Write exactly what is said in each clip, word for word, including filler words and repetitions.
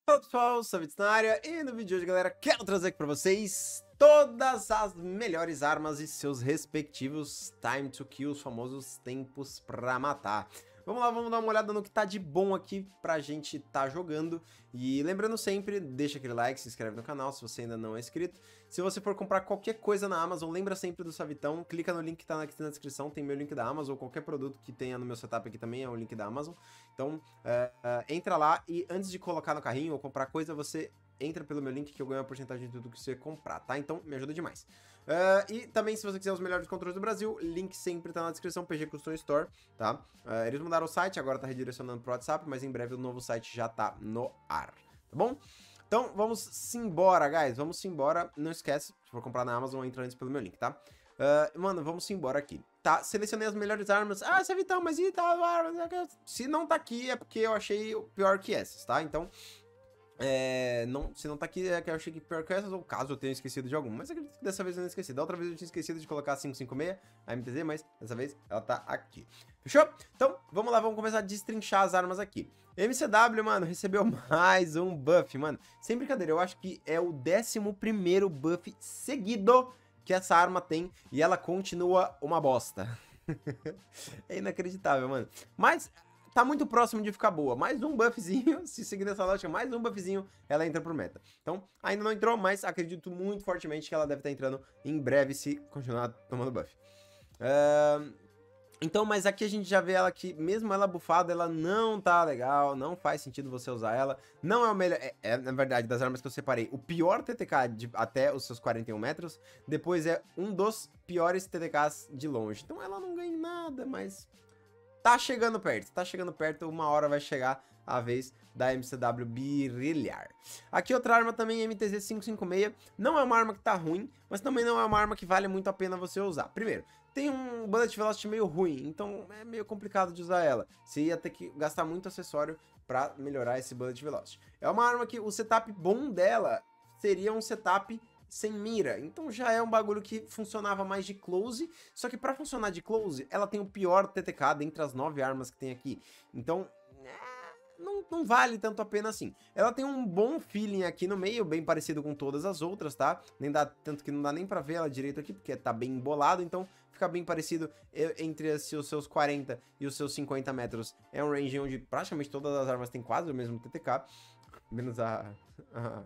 Fala pessoal, Savits na área, e no vídeo de hoje, galera, quero trazer aqui pra vocês todas as melhores armas e seus respectivos time to kill, os famosos tempos pra matar. Vamos lá, vamos dar uma olhada no que tá de bom aqui pra gente tá jogando. E lembrando sempre, deixa aquele like, se inscreve no canal se você ainda não é inscrito. Se você for comprar qualquer coisa na Amazon, lembra sempre do Savitão, clica no link que tá aqui na descrição, tem meu link da Amazon, qualquer produto que tenha no meu setup aqui também é o link da Amazon. Então, é, é, entra lá e antes de colocar no carrinho ou comprar coisa, você entra pelo meu link que eu ganho uma porcentagem de tudo que você comprar, tá? Então, me ajuda demais. Uh, e também, se você quiser os melhores controles do Brasil, link sempre tá na descrição, P G Custom Store, tá? Uh, eles mudaram o site, agora tá redirecionando pro WhatsApp, mas em breve o novo site já tá no ar, tá bom? Então, vamos embora, guys, vamos embora. Não esquece, se for comprar na Amazon, entra antes pelo meu link, tá? Uh, mano, vamos embora aqui. Tá, selecionei as melhores armas. Ah, você é Vitão, mas e tal, se não tá aqui é porque eu achei pior que essas, tá? Então... É, não, se não tá aqui é que eu achei que pior que essas, ou caso eu tenha esquecido de alguma. Mas acredito que dessa vez eu não esqueci. Da outra vez eu tinha esquecido de colocar a quinhentos e cinquenta e seis, a M T Z, mas dessa vez ela tá aqui. Fechou? Então, vamos lá, vamos começar a destrinchar as armas aqui. M C W, mano, recebeu mais um buff, mano. Sem brincadeira, eu acho que é o décimo primeiro buff seguido que essa arma tem e ela continua uma bosta. É inacreditável, mano. Mas... tá muito próximo de ficar boa. Mais um buffzinho, se seguir essa lógica, mais um buffzinho, ela entra pro meta. Então, ainda não entrou, mas acredito muito fortemente que ela deve estar entrando em breve se continuar tomando buff. Uh, então, mas aqui a gente já vê ela que, mesmo ela buffada, ela não tá legal, não faz sentido você usar ela. Não é o melhor, é, é na verdade, das armas que eu separei, o pior T T K de até os seus quarenta e um metros, depois é um dos piores T T Ks de longe. Então ela não ganha nada, mas... tá chegando perto, tá chegando perto, uma hora vai chegar a vez da M C W brilhar. Aqui outra arma também, M T Z quinhentos e cinquenta e seis, não é uma arma que tá ruim, mas também não é uma arma que vale muito a pena você usar. Primeiro, tem um Bullet Velocity meio ruim, então é meio complicado de usar ela. Você ia ter que gastar muito acessório pra melhorar esse Bullet Velocity. É uma arma que o setup bom dela seria um setup sem mira, então já é um bagulho que funcionava mais de close, só que pra funcionar de close, ela tem o pior T T K dentre as nove armas que tem aqui, então não, não vale tanto a pena assim. Ela tem um bom feeling aqui no meio, bem parecido com todas as outras, tá? Nem dá, tanto que não dá nem pra ver ela direito aqui, porque tá bem embolado, então fica bem parecido entre os seus quarenta e os seus cinquenta metros. É um range onde praticamente todas as armas têm quase o mesmo T T K, menos a, a,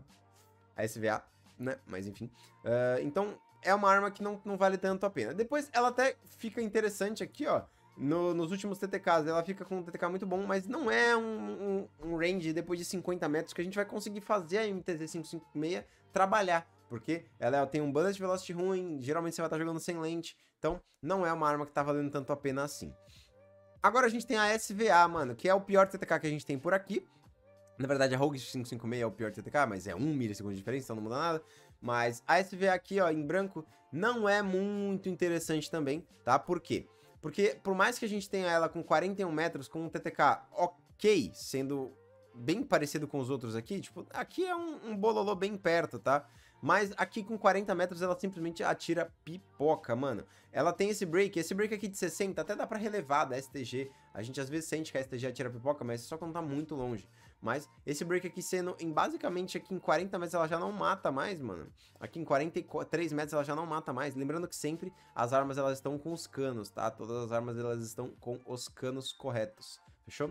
a S V A. Né? Mas enfim, uh, então é uma arma que não, não vale tanto a pena. Depois ela até fica interessante aqui, ó, no, nos últimos T T Ks, ela fica com um T T K muito bom, mas não é um, um, um range depois de cinquenta metros que a gente vai conseguir fazer a M T Z quinhentos e cinquenta e seis trabalhar, porque ela tem um Bullet Velocity ruim, geralmente você vai estar jogando sem lente, então não é uma arma que tá valendo tanto a pena assim. Agora a gente tem a S V A, mano, que é o pior T T K que a gente tem por aqui. Na verdade, a Rogue quinhentos e cinquenta e seis é o pior T T K, mas é um milissegundo de diferença, então não muda nada. Mas a S V A aqui, ó, em branco, não é muito interessante também, tá? Por quê? Porque por mais que a gente tenha ela com quarenta e um metros, com um T T K ok, sendo bem parecido com os outros aqui, tipo, aqui é um, um bololô bem perto, tá? Mas aqui com quarenta metros ela simplesmente atira pipoca, mano. Ela tem esse break, esse break aqui de sessenta até dá pra relevar da S T G. A gente às vezes sente que a S T G atira pipoca, mas só quando tá muito longe. Mas esse break aqui sendo, em basicamente aqui em quarenta metros ela já não mata mais, mano. Aqui em quarenta e três metros ela já não mata mais. Lembrando que sempre as armas elas estão com os canos, tá? Todas as armas elas estão com os canos corretos, fechou?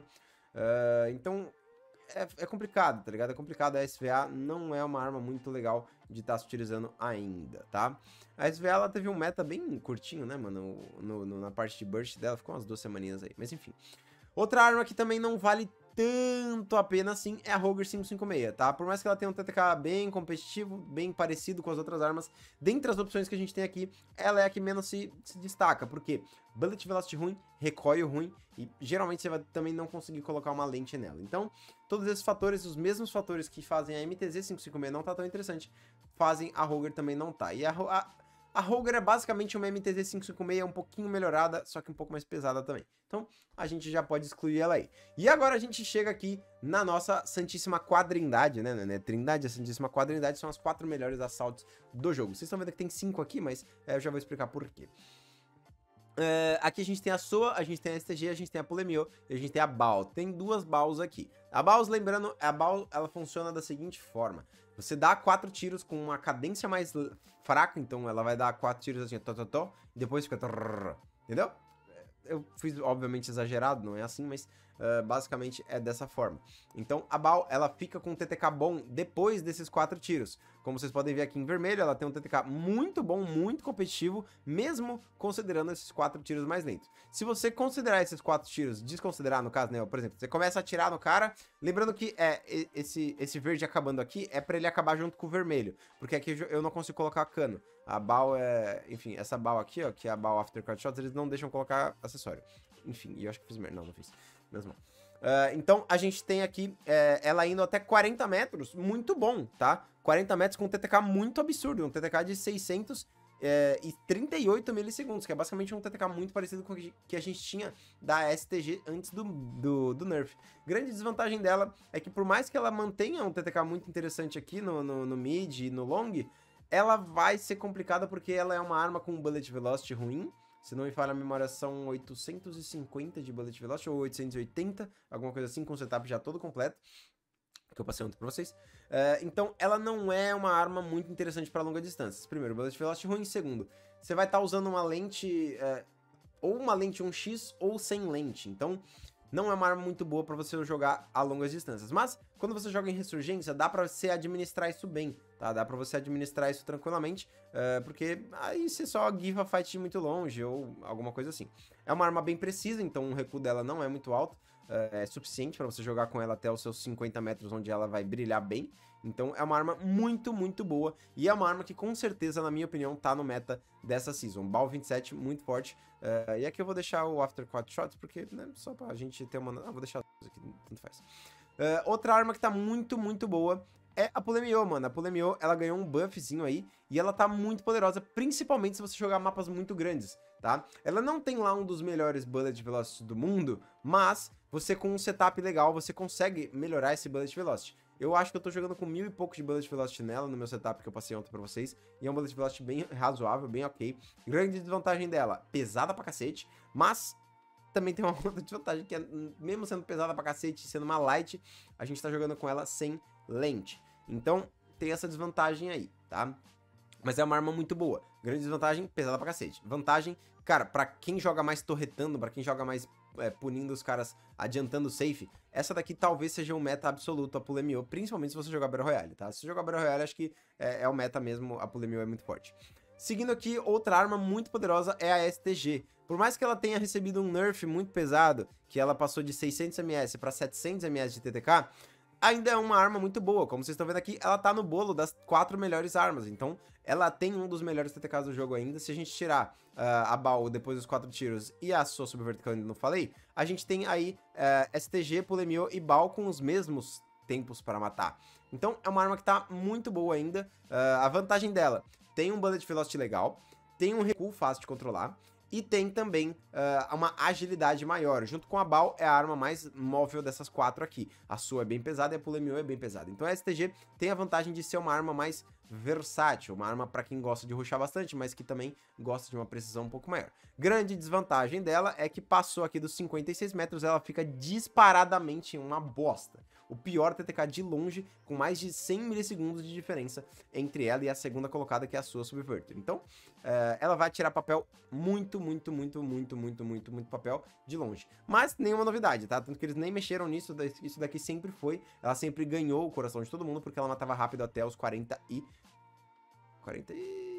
Uh, então... É, é complicado, tá ligado? É complicado, a S V A não é uma arma muito legal de estar tá se utilizando ainda, tá? A S V A, ela teve um meta bem curtinho, né, mano? No, no, na parte de burst dela, ficou umas duas semaninhas aí, mas enfim. Outra arma que também não vale tanto a pena assim é a Rogue quinhentos e cinquenta e seis, tá? Por mais que ela tenha um T T K bem competitivo, bem parecido com as outras armas, dentre as opções que a gente tem aqui, ela é a que menos se, se destaca, porque Bullet Velocity ruim, recoil ruim, e geralmente você vai também não conseguir colocar uma lente nela. Então, todos esses fatores, os mesmos fatores que fazem a M T Z quinhentos e cinquenta e seis não tá tão interessante, fazem a Rogue também não tá. E a, a A Rogue é basicamente uma M T Z quinhentos e cinquenta e seis um pouquinho melhorada, só que um pouco mais pesada também. Então, a gente já pode excluir ela aí. E agora a gente chega aqui na nossa Santíssima Quadrindade, né? né? Trindade, a Santíssima Quadrindade são as quatro melhores assaltos do jogo. Vocês estão vendo que tem cinco aqui, mas é, eu já vou explicar por quê. Uh, aqui a gente tem a S O A, a gente tem a S T G, a gente tem a Pulemio e a gente tem a B A U. Tem duas B A Us aqui. A B A Us, lembrando, a B A U, ela funciona da seguinte forma. Você dá quatro tiros com uma cadência mais fraca, então ela vai dar quatro tiros assim, tó, tó, tó, e depois fica... Trrr, entendeu? Eu fiz, obviamente, exagerado, não é assim, mas uh, basicamente é dessa forma. Então, a B A U, ela fica com um T T K bom depois desses quatro tiros. Como vocês podem ver aqui em vermelho, ela tem um T T K muito bom, muito competitivo, mesmo considerando esses quatro tiros mais lentos. Se você considerar esses quatro tiros, desconsiderar no caso, né, por exemplo, você começa a atirar no cara, lembrando que é, esse, esse verde acabando aqui é pra ele acabar junto com o vermelho, porque aqui eu não consigo colocar cano. A B A U é... Enfim, essa B A U aqui, ó, que é a B A U Aftercut Shots, eles não deixam colocar acessório. Enfim, e eu acho que fiz merda. Não, não fiz. Mesmo. Uh, então, a gente tem aqui é, ela indo até quarenta metros, muito bom, tá? quarenta metros com um T T K muito absurdo, um T T K de seiscentos e trinta e oito milissegundos, que é basicamente um T T K muito parecido com o que a gente tinha da S T G antes do, do, do nerf. Grande desvantagem dela é que por mais que ela mantenha um T T K muito interessante aqui no, no, no mid e no long, ela vai ser complicada porque ela é uma arma com bullet velocity ruim. Se não me falha a memória, são oitocentos e cinquenta de bullet velocity ou oitocentos e oitenta, alguma coisa assim, com o setup já todo completo, que eu passei ontem pra vocês. Uh, então, ela não é uma arma muito interessante para longa distância. Primeiro, bullet velocity ruim. Segundo, você vai estar tá usando uma lente, uh, ou uma lente um x ou sem lente. Então, não é uma arma muito boa para você jogar a longas distâncias. Mas, quando você joga em Ressurgência, dá para você administrar isso bem, tá? Dá pra você administrar isso tranquilamente, uh, porque aí você só give a fight de muito longe ou alguma coisa assim. É uma arma bem precisa, então o recuo dela não é muito alto, uh, é suficiente pra você jogar com ela até os seus cinquenta metros, onde ela vai brilhar bem. Então é uma arma muito, muito boa, e é uma arma que com certeza, na minha opinião, tá no meta dessa season. B A U vinte e sete, muito forte. Uh, e aqui eu vou deixar o Aftercut Shots, porque, né, só pra gente ter uma... Ah, vou deixar aqui, tanto faz. Uh, outra arma que tá muito, muito boa é a Pulemio, mano. A Pulemio, ela ganhou um buffzinho aí e ela tá muito poderosa, principalmente se você jogar mapas muito grandes, tá? Ela não tem lá um dos melhores bullet velocity do mundo, mas você com um setup legal, você consegue melhorar esse bullet velocity. Eu acho que eu tô jogando com mil e pouco de bullet velocity nela, no meu setup que eu passei ontem pra vocês, e é um bullet velocity bem razoável, bem ok. Grande desvantagem dela, pesada pra cacete, mas... também tem uma outra desvantagem, que é, mesmo sendo pesada pra cacete, sendo uma light, a gente tá jogando com ela sem lente. Então, tem essa desvantagem aí, tá? Mas é uma arma muito boa. Grande desvantagem, pesada pra cacete. Vantagem, cara, pra quem joga mais torretando, pra quem joga mais é, punindo os caras, adiantando o safe, essa daqui talvez seja um meta absoluto, a Pulemio, principalmente se você jogar Battle Royale, tá? Se você jogar Battle Royale, acho que é, é o meta mesmo, a Pulemio é muito forte. Seguindo aqui, outra arma muito poderosa é a S T G. Por mais que ela tenha recebido um nerf muito pesado, que ela passou de seiscentos mililitros para setecentos mililitros de T T K, ainda é uma arma muito boa. Como vocês estão vendo aqui, ela tá no bolo das quatro melhores armas. Então, ela tem um dos melhores T T Ks do jogo ainda. Se a gente tirar uh, a B A U depois dos quatro tiros e a S O A Subverter, que eu ainda não falei, a gente tem aí uh, S T G, Pulemio e B A U com os mesmos tempos para matar. Então, é uma arma que tá muito boa ainda. Uh, a vantagem dela, tem um bullet velocity legal, tem um recuo fácil de controlar, e tem também uh, uma agilidade maior. Junto com a B A U, é a arma mais móvel dessas quatro aqui. A S O A é bem pesada e a Pulemio é bem pesada. Então a S T G tem a vantagem de ser uma arma mais versátil, uma arma para quem gosta de rushar bastante, mas que também gosta de uma precisão um pouco maior. Grande desvantagem dela é que passou aqui dos cinquenta e seis metros, ela fica disparadamente uma bosta. O pior T T K de longe, com mais de cem milissegundos de diferença entre ela e a segunda colocada, que é a S O A Subverter. Então, uh, ela vai tirar papel muito, muito, muito, muito, muito, muito, muito papel de longe. Mas nenhuma novidade, tá? Tanto que eles nem mexeram nisso, isso daqui sempre foi. Ela sempre ganhou o coração de todo mundo, porque ela matava rápido até os quarenta e... quarenta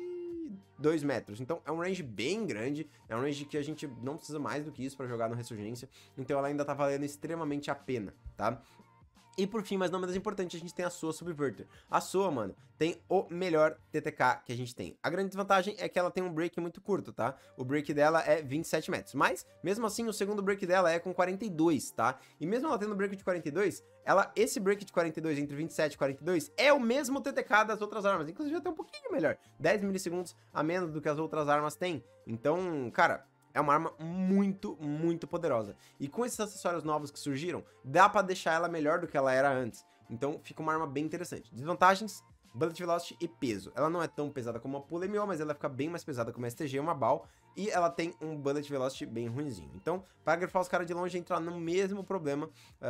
e dois metros. Então é um range bem grande, é um range que a gente não precisa mais do que isso pra jogar no Ressurgência. Então ela ainda tá valendo extremamente a pena, tá? E por fim, mas não menos importante, a gente tem a S O A Subverter. A S O A, mano, tem o melhor T T K que a gente tem. A grande desvantagem é que ela tem um break muito curto, tá? O break dela é vinte e sete metros. Mas, mesmo assim, o segundo break dela é com quarenta e dois, tá? E mesmo ela tendo um break de quarenta e dois, ela, esse break de quarenta e dois entre vinte e sete e quarenta e dois é o mesmo T T K das outras armas. Inclusive até um pouquinho melhor. dez milissegundos a menos do que as outras armas têm. Então, cara... é uma arma muito, muito poderosa. E com esses acessórios novos que surgiram, dá pra deixar ela melhor do que ela era antes. Então fica uma arma bem interessante. Desvantagens, bullet velocity e peso. Ela não é tão pesada como a Pulemio, mas ela fica bem mais pesada como a S T G e uma B A U. e ela tem um Bullet Velocity bem ruinzinho. Então, para grifar os caras de longe, entrar no mesmo problema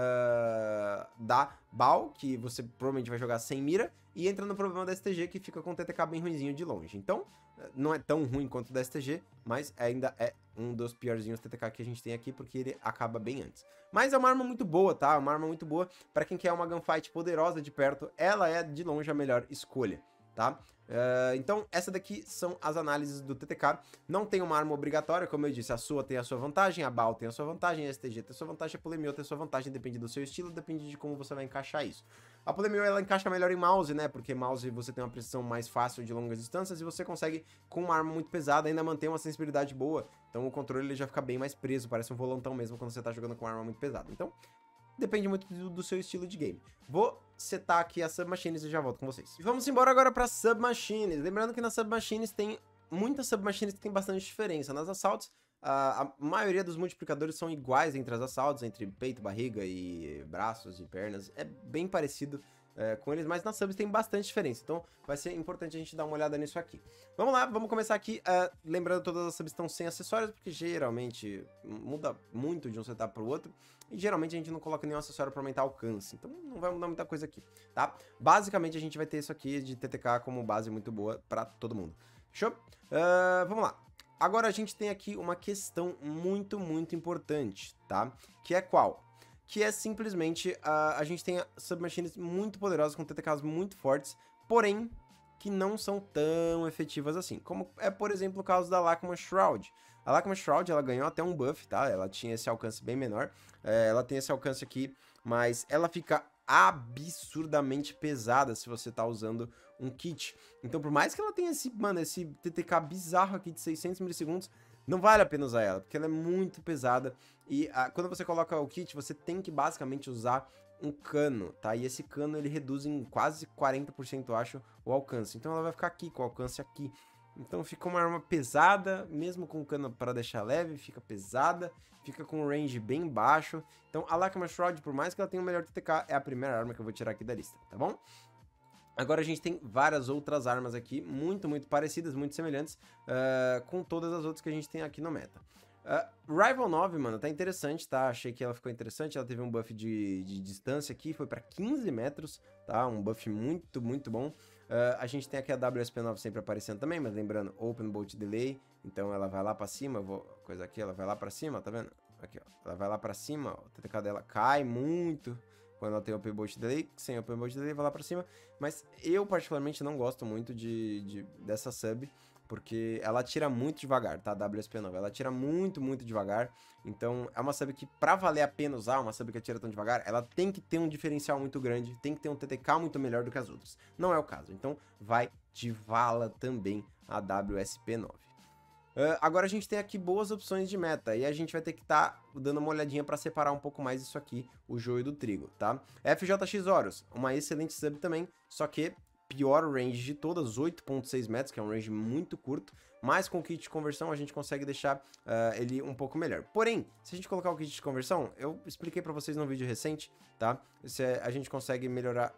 uh, da B A W, que você provavelmente vai jogar sem mira, e entra no problema da S T G, que fica com o T T K bem ruinzinho de longe. Então, não é tão ruim quanto o da S T G, mas ainda é um dos piorzinhos T T K que a gente tem aqui, porque ele acaba bem antes. Mas é uma arma muito boa, tá? Uma arma muito boa para quem quer uma gunfight poderosa de perto, ela é de longe a melhor escolha, tá? Uh, então, essa daqui são as análises do T T K. Não tem uma arma obrigatória, como eu disse, a sua tem a sua vantagem, a B A W tem a sua vantagem, a S T G tem a sua vantagem, a Polemio tem a sua vantagem, depende do seu estilo, depende de como você vai encaixar isso. A Polemio, ela encaixa melhor em mouse, né, porque mouse você tem uma precisão mais fácil de longas distâncias e você consegue, com uma arma muito pesada, ainda manter uma sensibilidade boa. Então o controle ele já fica bem mais preso, parece um volantão mesmo quando você tá jogando com uma arma muito pesada. Então, depende muito do, do seu estilo de game. Vou setar aqui as Submachines e já volto com vocês. E vamos embora agora para Submachines. Lembrando que nas Submachines tem muitas Submachines que tem bastante diferença. Nas Assaults, a, a maioria dos multiplicadores são iguais entre as Assaults, entre peito, barriga e braços e pernas. É bem parecido é, com eles, mas nas Subs tem bastante diferença. Então vai ser importante a gente dar uma olhada nisso aqui. Vamos lá, vamos começar aqui. Uh, lembrando que todas as Subs estão sem acessórios, porque geralmente muda muito de um setup para o outro. E geralmente a gente não coloca nenhum acessório para aumentar o alcance, então não vai mudar muita coisa aqui, tá? Basicamente a gente vai ter isso aqui de T T K como base muito boa para todo mundo. Fechou? Uh, vamos lá. Agora a gente tem aqui uma questão muito, muito importante, tá? Que é qual? Que é simplesmente uh, a gente tem Submachines muito poderosas com T T Ks muito fortes, porém que não são tão efetivas assim. Como é, por exemplo, o caso da Lakma Shroud. A Lakma Shroud, ela ganhou até um buff, tá? Ela tinha esse alcance bem menor. É, ela tem esse alcance aqui, mas ela fica absurdamente pesada se você tá usando um kit. Então, por mais que ela tenha esse, mano, esse T T K bizarro aqui de seiscentos milissegundos, não vale a pena usar ela, porque ela é muito pesada. E a, quando você coloca o kit, você tem que basicamente usar um cano, tá? E esse cano, ele reduz em quase quarenta por cento, eu acho, o alcance. Então ela vai ficar aqui, com o alcance aqui. Então fica uma arma pesada, mesmo com o cano para deixar leve, fica pesada, fica com um range bem baixo. Então a Lakma Shroud, por mais que ela tenha o melhor T T K, é a primeira arma que eu vou tirar aqui da lista, tá bom? Agora a gente tem várias outras armas aqui, muito, muito parecidas, muito semelhantes, uh, com todas as outras que a gente tem aqui no meta. Uh, Rival nove, mano, tá interessante, tá? Achei que ela ficou interessante, ela teve um buff de, de distância aqui, foi pra quinze metros, tá? Um buff muito, muito bom. Uh, a gente tem aqui a W S P nove sempre aparecendo também, mas lembrando, Open Bolt Delay, então ela vai lá pra cima, vou, coisa aqui, ela vai lá pra cima, tá vendo? Aqui, ó, ela vai lá pra cima, ó, o T T K dela cai muito quando ela tem Open Bolt Delay, sem Open Bolt Delay vai lá pra cima, mas eu particularmente não gosto muito de, de, dessa sub, porque ela atira muito devagar, tá? A W S P nove, ela atira muito, muito devagar, então é uma sub que pra valer a pena usar, uma sub que atira tão devagar, ela tem que ter um diferencial muito grande, tem que ter um T T K muito melhor do que as outras. Não é o caso, então vai de vala também a W S P nove. Uh, agora a gente tem aqui boas opções de meta, e a gente vai ter que estar tá dando uma olhadinha para separar um pouco mais isso aqui, o joio do trigo, tá? F J X Horus, uma excelente sub também, só que pior range de todas, oito ponto seis metros, que é um range muito curto, mas com o kit de conversão a gente consegue deixar uh, ele um pouco melhor. Porém, se a gente colocar o kit de conversão, eu expliquei para vocês no vídeo recente, tá? Se a gente consegue melhorar...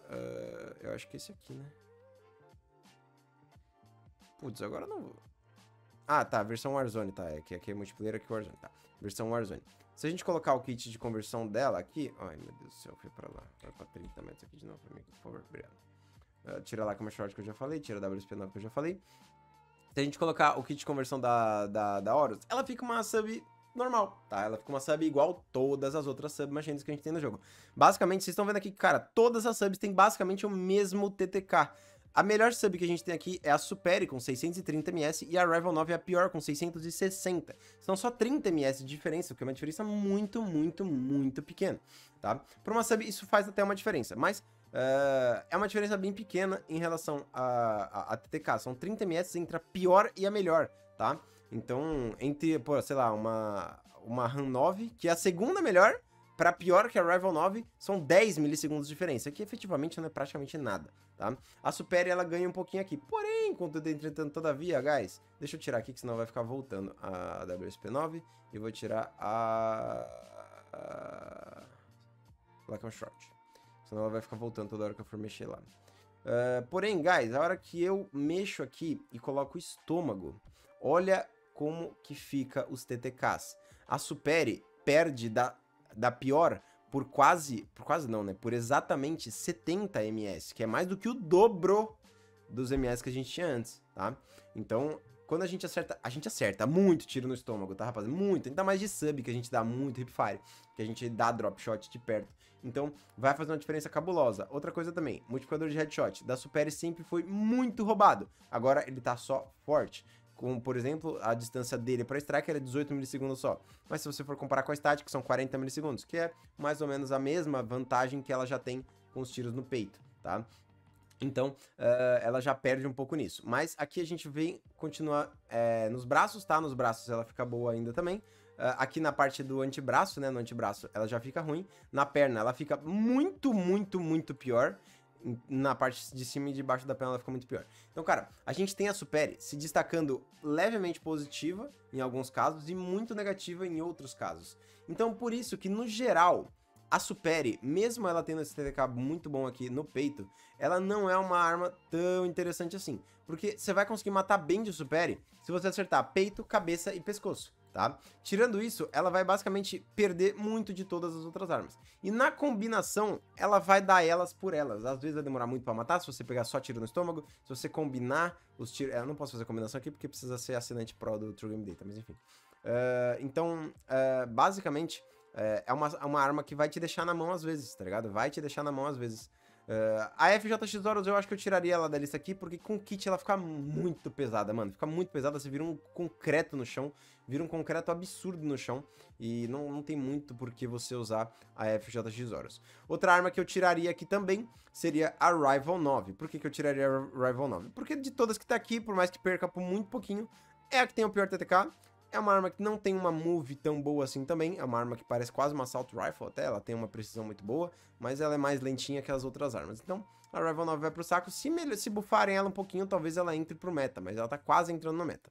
Uh, eu acho que esse aqui, né? Putz, agora não vou... Ah, tá, versão Warzone, tá, é que aqui é multiplayer, aqui é Warzone, tá, versão Warzone. Se a gente colocar o kit de conversão dela aqui, ai meu Deus do céu, foi pra lá, vai pra trinta metros aqui de novo pra mim, por favor, obrigado. Uh, tira lá com uma short que eu já falei, tira a W S P nove que eu já falei. Se a gente colocar o kit de conversão da, da, da Horus, ela fica uma sub normal, tá? Ela fica uma sub igual todas as outras submachines que a gente tem no jogo. Basicamente, vocês estão vendo aqui que, cara, todas as subs têm basicamente o mesmo T T K. A melhor sub que a gente tem aqui é a Superi com seiscentos e trinta milímetros e a Rival nove é a pior com seiscentos e sessenta. São só trinta milímetros de diferença, o que é uma diferença muito, muito, muito pequena, tá? Para uma sub isso faz até uma diferença, mas uh, é uma diferença bem pequena em relação a, a, a T T K. São trinta milímetros entre a pior e a melhor, tá? Então, entre, pô, sei lá, uma, uma RAM nove, que é a segunda melhor, para pior que a Rival nove, são dez milissegundos de diferença, que efetivamente não é praticamente nada, tá? A Superi, ela ganha um pouquinho aqui, porém, contudo, entretanto, todavia, guys, deixa eu tirar aqui, que senão vai ficar voltando a W S P nove, e vou tirar a... a... Lakma Shroud, senão ela vai ficar voltando toda hora que eu for mexer lá. Uh, porém, guys, a hora que eu mexo aqui e coloco o estômago, olha como que fica os T T Ks. A Superi perde da, da pior por quase, por quase não, né? Por exatamente setenta M S, que é mais do que o dobro dos M S que a gente tinha antes, tá? Então, quando a gente acerta, a gente acerta muito tiro no estômago, tá, rapaz? Muito, ainda mais de sub, que a gente dá muito hipfire, que a gente dá drop shot de perto. Então, vai fazer uma diferença cabulosa. Outra coisa também, multiplicador de headshot da Superi sempre foi muito roubado. Agora ele tá só forte. Como, por exemplo, a distância dele para Striker é dezoito milissegundos só. Mas se você for comparar com a Static, são quarenta milissegundos, que é mais ou menos a mesma vantagem que ela já tem com os tiros no peito, tá? Então, uh, ela já perde um pouco nisso. Mas aqui a gente vem continuar é, nos braços, tá? Nos braços ela fica boa ainda também. Uh, aqui na parte do antebraço, né? No antebraço ela já fica ruim. Na perna ela fica muito, muito, muito pior. Na parte de cima e de baixo da perna ela fica muito pior. Então, cara, a gente tem a Superi se destacando levemente positiva em alguns casos e muito negativa em outros casos. Então, por isso que, no geral, a Superi, mesmo ela tendo esse T T K muito bom aqui no peito, ela não é uma arma tão interessante assim. Porque você vai conseguir matar bem de Superi se você acertar peito, cabeça e pescoço, tá? Tirando isso, ela vai basicamente perder muito de todas as outras armas. E na combinação, ela vai dar elas por elas. Às vezes vai demorar muito pra matar, se você pegar só tiro no estômago, se você combinar os tiros... Eu não posso fazer combinação aqui porque precisa ser assinante pro do True Game Data, mas enfim. Uh, então, uh, basicamente... É uma, uma arma que vai te deixar na mão às vezes, tá ligado? Vai te deixar na mão às vezes. Uh, a F J X Horus eu acho que eu tiraria ela da lista aqui, porque com kit ela fica muito pesada, mano. Fica muito pesada, você vira um concreto no chão, vira um concreto absurdo no chão, e não, não tem muito por que você usar a F J X Horus. Outra arma que eu tiraria aqui também seria a Rival nove. Por que que eu tiraria a Rival nove? Porque de todas que tá aqui, por mais que perca por muito pouquinho, é a que tem o pior T T K. É uma arma que não tem uma move tão boa assim também, é uma arma que parece quase uma Assault Rifle até, ela tem uma precisão muito boa, mas ela é mais lentinha que as outras armas. Então, a Rival nove vai pro saco, se, se buffarem ela um pouquinho, talvez ela entre pro meta, mas ela tá quase entrando no meta.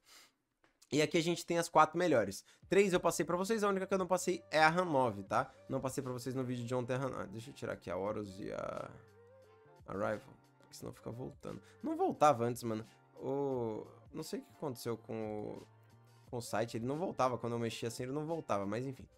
E aqui a gente tem as quatro melhores. Três eu passei pra vocês, a única que eu não passei é a RAM nove, tá? Não passei pra vocês no vídeo de ontem a RAM nove. Ah, deixa eu tirar aqui a Horus e a... a Rival, porque senão fica voltando. Não voltava antes, mano. O... Não sei o que aconteceu com o... com o site, ele não voltava, quando eu mexia assim ele não voltava, mas enfim.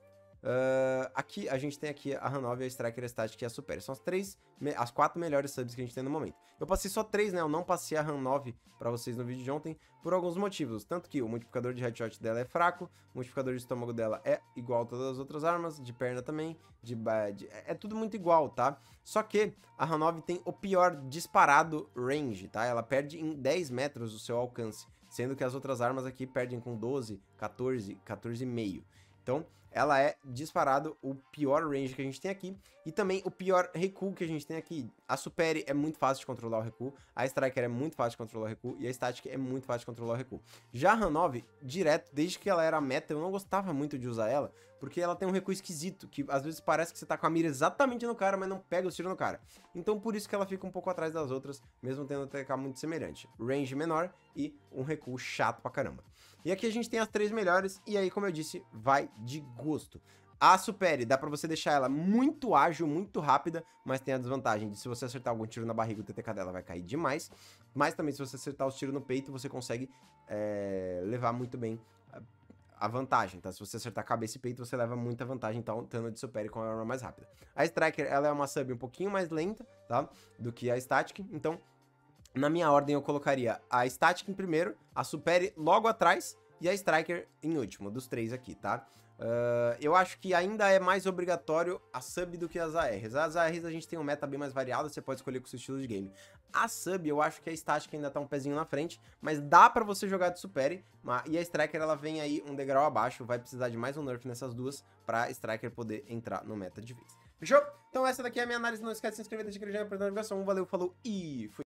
Uh, aqui, a gente tem aqui a RAM nove, a Striker, a Static e a Superi. São as três, as quatro melhores subs que a gente tem no momento. Eu passei só três, né, eu não passei a RAM nove pra vocês no vídeo de ontem, por alguns motivos. Tanto que o multiplicador de headshot dela é fraco, o multiplicador de estômago dela é igual a todas as outras armas, de perna também, de, de é tudo muito igual, tá? Só que a RAM nove tem o pior disparado range, tá? Ela perde em dez metros o seu alcance, sendo que as outras armas aqui perdem com doze, quatorze, quatorze e meio. Então, ela é disparado o pior range que a gente tem aqui e também o pior recuo que a gente tem aqui. A Superi é muito fácil de controlar o recuo, a Striker é muito fácil de controlar o recuo e a Static é muito fácil de controlar o recuo. Já a RAM nove, direto, desde que ela era meta, eu não gostava muito de usar ela, porque ela tem um recuo esquisito, que às vezes parece que você tá com a mira exatamente no cara, mas não pega o tiro no cara. Então por isso que ela fica um pouco atrás das outras, mesmo tendo um T K muito semelhante. Range menor e um recuo chato pra caramba. E aqui a gente tem as três melhores, e aí, como eu disse, vai de gosto. A Superi, dá pra você deixar ela muito ágil, muito rápida, mas tem a desvantagem de se você acertar algum tiro na barriga, o T T K dela vai cair demais. Mas também se você acertar os tiros no peito, você consegue é, levar muito bem a, a vantagem, tá? Se você acertar cabeça e peito, você leva muita vantagem, então, estando de Superi com a arma mais rápida. A Striker, ela é uma sub um pouquinho mais lenta, tá? Do que a Static, então... Na minha ordem eu colocaria a Static em primeiro, a Superi logo atrás e a Striker em último, dos três aqui, tá? Uh, eu acho que ainda é mais obrigatório a sub do que as A Rs. As A Rs a gente tem um meta bem mais variado, você pode escolher com o seu estilo de game. A sub eu acho que a Static ainda tá um pezinho na frente, mas dá pra você jogar de Superi, e a Striker ela vem aí um degrau abaixo, vai precisar de mais um nerf nessas duas pra Striker poder entrar no meta de vez. Fechou? Então essa daqui é a minha análise, não esquece de se inscrever, deixa aquele joinha pra notificação, valeu, falou e fui!